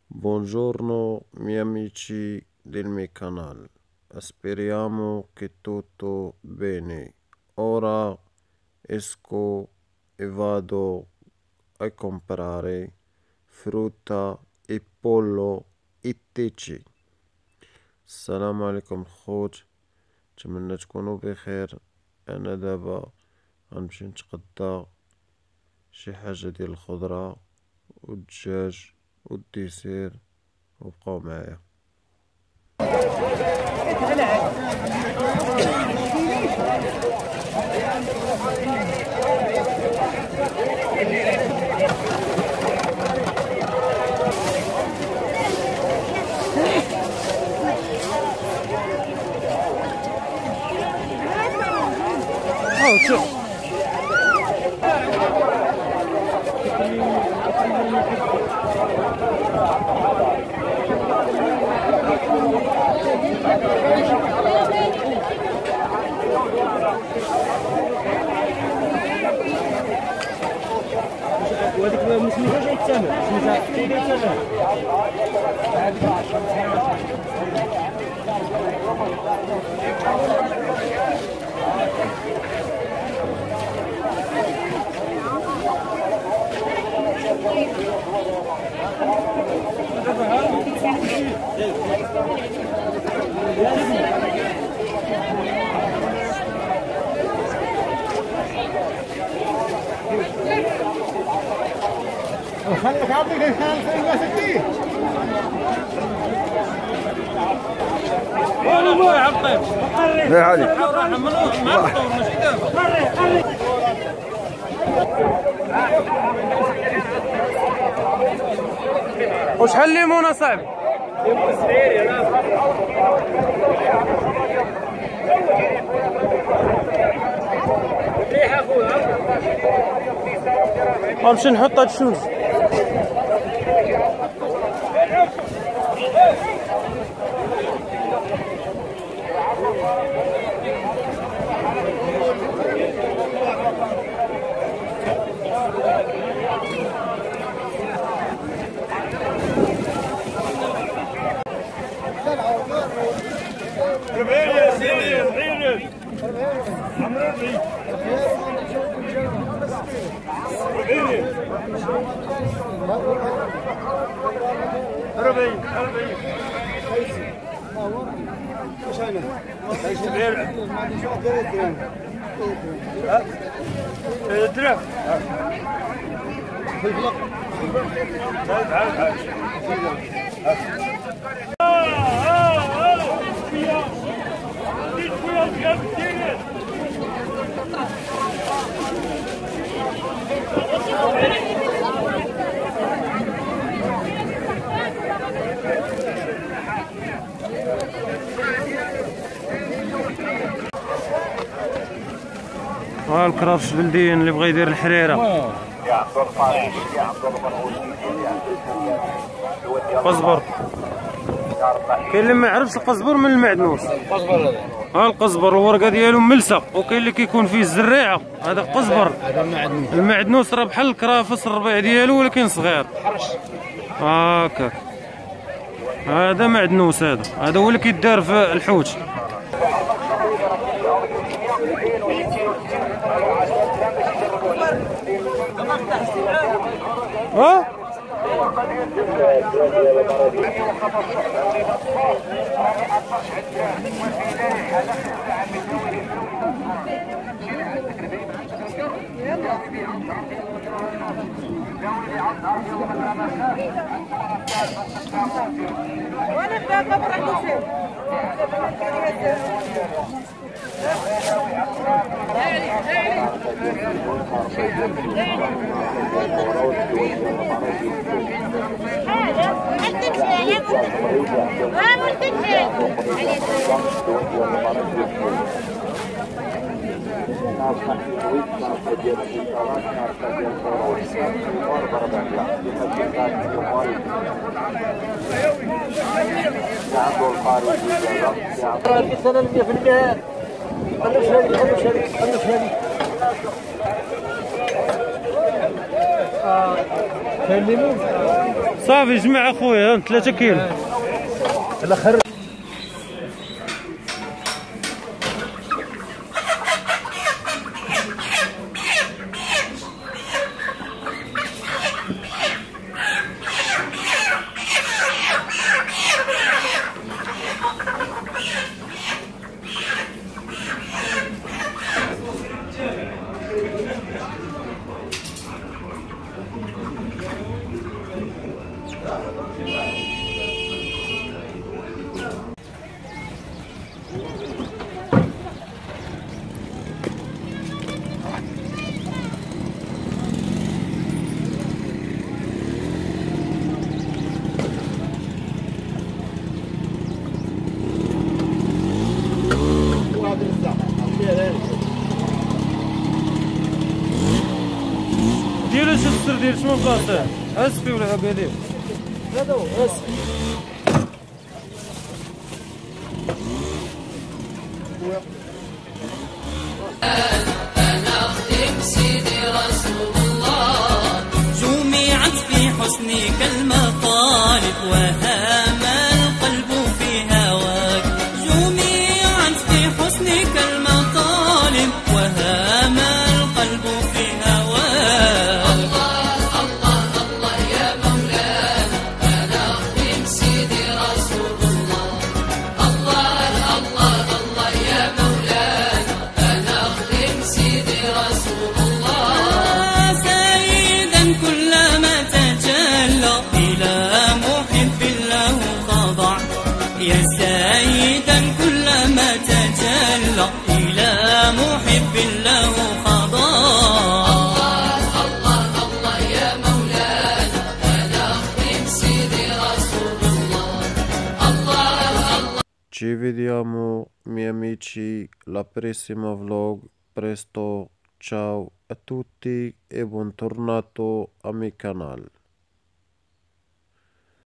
Buongiorno miei amici del mio canale, speriamo che tutto bene. Ora esco e vado a comprare frutta e pollo e تيتشي. السلام عليكم الخوت، نتمنى تكونوا بخير. انا دابا غنمشي نتغدى شي حاجه ديال الخضره والدجاج والديسير، وبقاو معايا. وهذيك مسميتها جاي الثمن، سميتها سيدي الثمن. خليك عبدك الخال وانا ما عطيت لا علي وشحال الليمون اصاحبي؟ ليمون صغير مليحه خويا. غنمشي نحط هاد الشوز. ربعين يا سيدي، ربعين عمرو ربعين. ربعين واش انا؟ الدرهم بالفلق. ها الكرافش بلديين اللي بغى يدير الحريره. قزبر كاين اللي ما يعرفش القزبر من المعدنوس. ها القزبر الورقه ديالو ملسه، وكاين اللي كيكون فيه الزريعه، هذا قزبر. هذا المعدنوس. المعدنوس راه بحال الكرافس الربيع ديالو ولكن صغير هاكاك. هذا معدنوس، هذا هو اللي كيدار في الحوت. ها كاين الليمون صافي جمع اخويا 3 كيلو. ديروا شو السر ديال شنو بلاصه اسفي ولا هكا هذا هو اسفي. أنا أخدم سيدي رسول الله جمعت في حسنك المطالب وهام القلب في هواك جمعت في حسنك المطالب وهام القلب في هواك الله الله الله يا مولانا أنا أخدم سيدي رسول الله الله الله الله يا مولانا أنا أخدم سيدي رسول الله سيدا كلما تجلى إلى محب له خضع يا سيدا كلما تجلى إلى محب له خضع الله الله الله يا مولانا أنا أخدم سيدي رسول الله الله الله. Ci vediamo miei amici la prossima vlog, presto, ciao a tutti e bentornato al mio canale.